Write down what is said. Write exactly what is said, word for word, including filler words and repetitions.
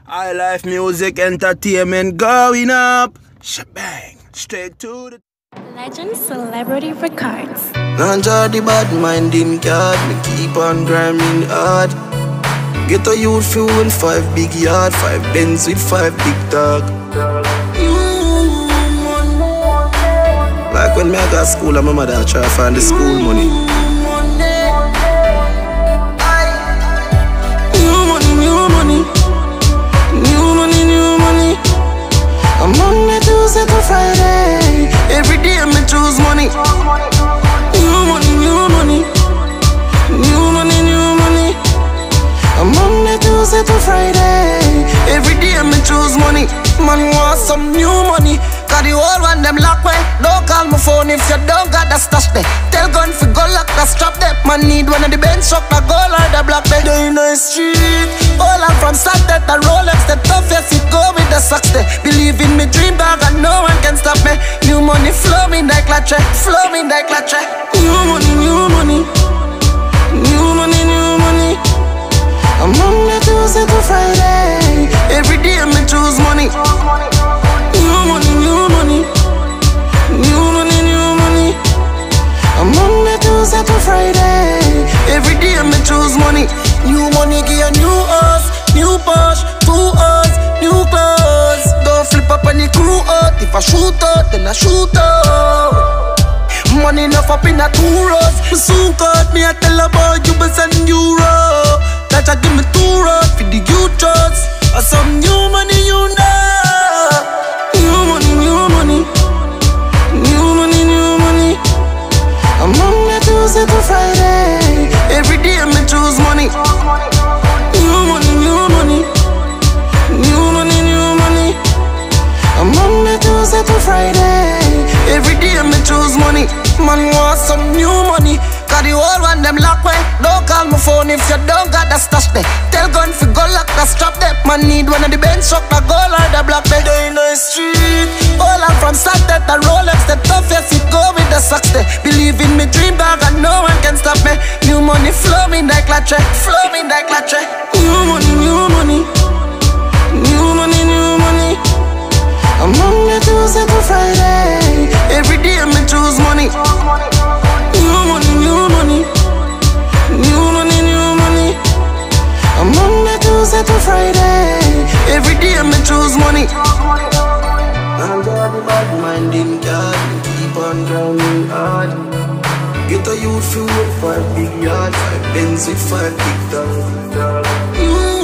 High life music entertainment going up. Shebang. Straight to the Legend Celebrity Records. Ganja the bad minding card. Me keep on grinding hard. Get a youth fuel, five big yard, five Benz with five big dog. Like when me I got school and my mother try to find the school money. New money, new money, new money, new money. I'm Monday, Tuesday to Friday. Every day me choose money. New money, new money, new money, new money. I'm Monday, Tuesday to Friday. Every day me choose money. Man want some new money. Got the old one them lock way. Don't call my phone if you don't got the stash there. Tell gun fi go lock the strap there. Man need one of the bench truck the goal or the block there. They in the street. All I'm from Saturday the Rolex the toughest it go with the socks there. Believe in me dream dog and no one can stop me. New money flow me like latte. Flow me like latte. New money, new money. New money, new money. I'm Monday, Tuesday to Friday. Every day me choose money. New money, new money. New money, new money. I'm Monday, Tuesday to Friday. Every day me choose money. New money give a new house, new Porsche, two hours, new clothes. Don't flip up on the crew out. If I shoot out, then I shoot out. Money enough up in a two rows. Me soon caught me, I tell about you, but send euro. That I give me two roads for the youth drugs. Or some new money, you know. New money, new money. New money, new money. I'm Monday, Tuesday to Friday. Every day me choose money. New money, new money. New money, new money. I'm Monday, Tuesday to Friday. Every day me choose money. Man want some new money. Got the old one them lock way. Don't call my phone if you don't got the stash there. Tell gun fi go lock the strap there. Man need one of the bench truck the goal or the block there. They in the street. All I'm from Saturday the Rolex the toughest it go with the socks there. Believe in me dream dog and no one can stop me. New money flow me like latte. Flow me like latte. New money, new money. New money, new money. I'm Monday, Tuesday to Friday. Every day me choose money. New money, new money. New money, new money. I'm Monday, Tuesday to Friday. Every day me choose money. I'm got the bad minding God. Keep on grinding hard. Get a youth fuel, five big yard, five Benz with five big dollars.